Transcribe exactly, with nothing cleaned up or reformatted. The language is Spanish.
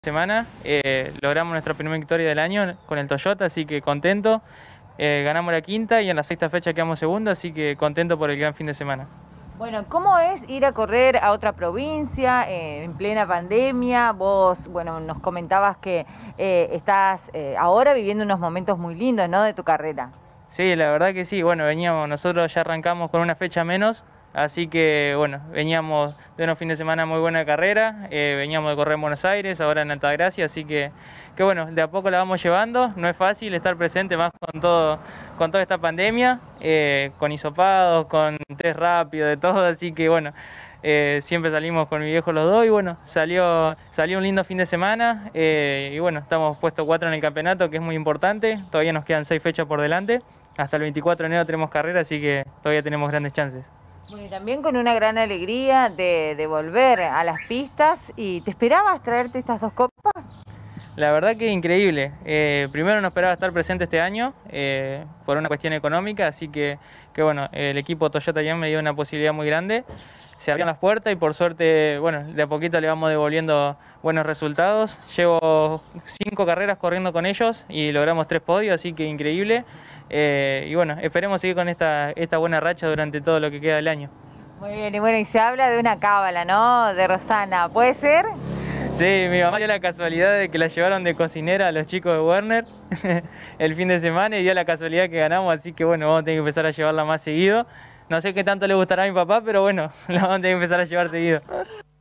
semana. Eh, logramos nuestra primera victoria del año con el Toyota, así que contento. Eh, ganamos la quinta y en la sexta fecha quedamos segunda, así que contento por el gran fin de semana. Bueno, ¿cómo es ir a correr a otra provincia eh, en plena pandemia? Vos, bueno, nos comentabas que eh, estás eh, ahora viviendo unos momentos muy lindos, ¿no?, de tu carrera. Sí, la verdad que sí. Bueno, veníamos, nosotros ya arrancamos con una fecha menos, así que bueno, veníamos de unos fines de semana muy buena carrera, eh, veníamos de correr en Buenos Aires, ahora en Altagracia, así que, que bueno, de a poco la vamos llevando. No es fácil estar presente más con todo, con toda esta pandemia, eh, con hisopados, con test rápido, de todo, así que bueno, eh, siempre salimos con mi viejo los dos y bueno, salió, salió un lindo fin de semana eh, y bueno, estamos puestos cuatro en el campeonato, que es muy importante. Todavía nos quedan seis fechas por delante. Hasta el veinticuatro de enero tenemos carrera, así que todavía tenemos grandes chances. Bueno, y también con una gran alegría de, de volver a las pistas. ¿Y te esperabas traerte estas dos copas? La verdad que increíble. Eh, primero no esperaba estar presente este año eh, por una cuestión económica, así que, que bueno, el equipo Toyota ya me dio una posibilidad muy grande. Se abrieron las puertas y por suerte, bueno, de a poquito le vamos devolviendo buenos resultados. Llevo cinco carreras corriendo con ellos y logramos tres podios, así que increíble. Eh, y bueno, esperemos seguir con esta, esta buena racha durante todo lo que queda del año. Muy bien, y bueno, y se habla de una cábala, ¿no?, de Rosana, ¿puede ser? Sí, mi mamá dio la casualidad de que la llevaron de cocinera a los chicos de Werner el fin de semana y dio la casualidad que ganamos, así que bueno, vamos a tener que empezar a llevarla más seguido. No sé qué tanto le gustará a mi papá, pero bueno, la vamos a tener que empezar a llevar seguido.